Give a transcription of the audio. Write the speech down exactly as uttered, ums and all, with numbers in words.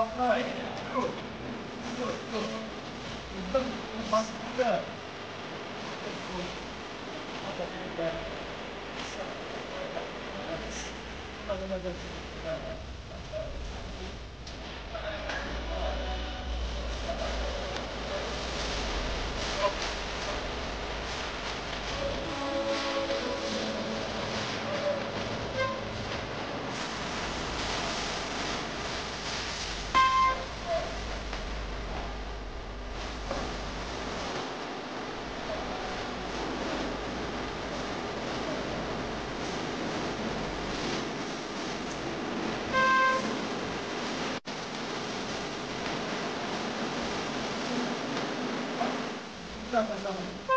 はい。Good. Good. Good. Good. Master. Good. Apa kita ada ada sama-sama.